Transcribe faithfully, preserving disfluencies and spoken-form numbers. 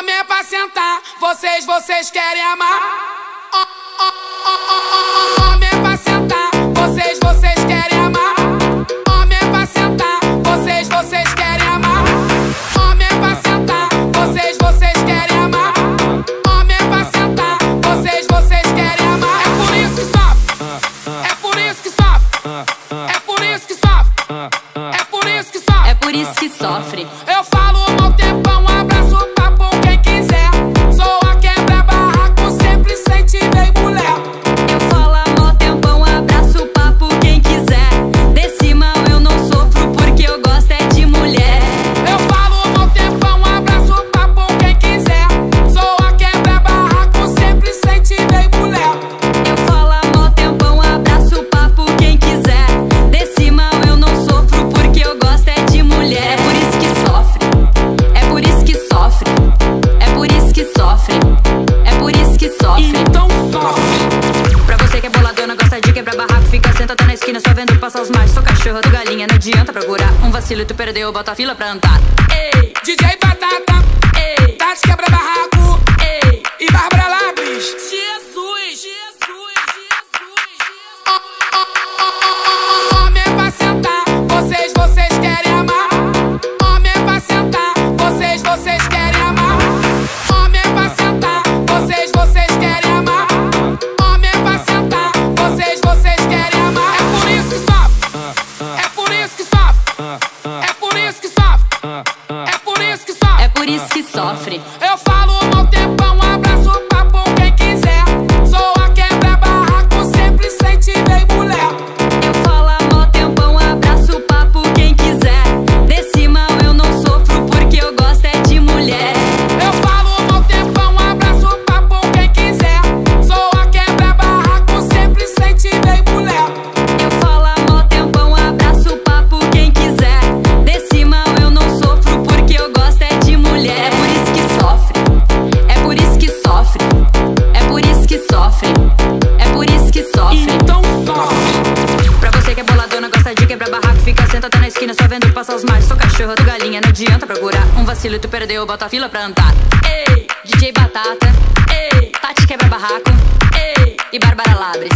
Homem é pra sentar, vocês, vocês querem amar. Homem é pra sentar, vocês, vocês querem amar. Homem é pra sentar, vocês, vocês querem amar. Homem é pra sentar, vocês, vocês querem amar. Homem é pra sentar, vocês, vocês querem amar. É por isso que sofre, é por isso que sofre, é por isso que sofre, é por isso que sofre, é por isso que sofre. Eu falo mal tempão, abraço papo quem quiser. Sou a quebra-barraco, sempre sente bem mulher. Eu falo mal tempão, abraço papo quem quiser. Desse mal eu não sofro porque eu gosto é de mulher. Eu falo mal tempão, abraço papo quem quiser. Sou a quebra-barraco, sempre sente bem mulher. Eu falo mal tempão, abraço papo quem quiser. Desse mal eu não sofro porque eu gosto é de mulher. É por isso que sofre, é por isso que sofre, é por isso que sofre, é por isso que sofre. Então sofre. Pra você que é boladona, gosta de quebrar barraco, fica sentada na esquina só vendo passar os machos. Sou cachorro, tu galinha, não adianta procurar um vacilo e tu perdeu, bota a fila pra andar. Ei, D J Batata, ei, Tati quebra-barraco, ei, e Bárbara Labres. Jesus, Jesus, Homem é pra sentar, vocês, vocês querem amar. Homem é pra sentar, vocês, vocês querem amar. Homem é pra sentar, vocês, vocês querem amar. Homem é pra sentar, vocês, vocês querem amar. É por isso que sofre, é por isso que sofre, é por isso que sofre, é por isso que sofre, é por isso que sofre. Eu falo mal tempão, abraço papo quem quiser. Sou a quebra-barraco, sempre sente bem mulher. Eu falo mal tempão, abraço papo quem quiser. Desse mal eu não sofro porque eu gosto é de mulher. Eu falo mal tempão, abraço papo quem quiser. Sou a quebra-barraco, sempre sente bem mulher. Eu falo mal tempão, abraço papo quem quiser. Desse mal eu não sofro porque eu gosto é de mulher. É por isso que sofre, é por isso que sofre, é por isso que sofre, é por isso que sofre. Então sofre. Pra você que é boladona, gosta de quebrar barraco, fica sentada na esquina só vendo passar os machos. Sou cachorro, tu galinha, não adianta procurar um vacilo e tu perdeu, bota a fila pra andar. Ei, D J Batata, ei, Tati quebra barraco, ei, e Bárbara Labres.